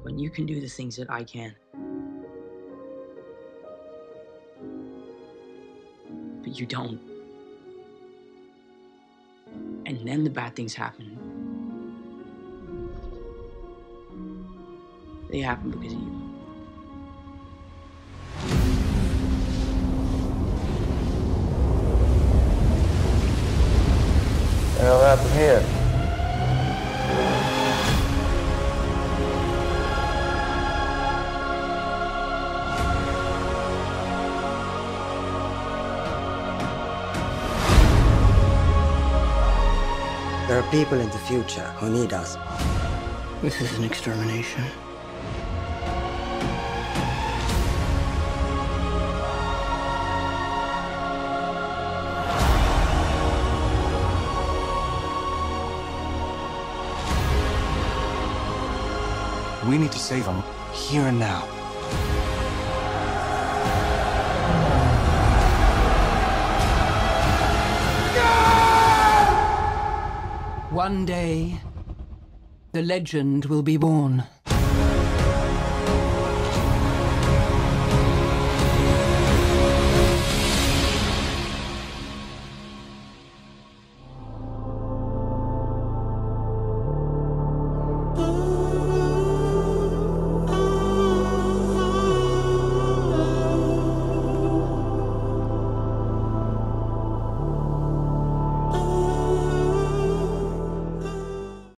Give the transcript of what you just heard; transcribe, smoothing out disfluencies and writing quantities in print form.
when you can do the things that I can. But you don't. And then the bad things happen. They happen because of you. What the hell happened here? There are people in the future who need us. This is an extermination. We need to save them here and now. One day, the legend will be born.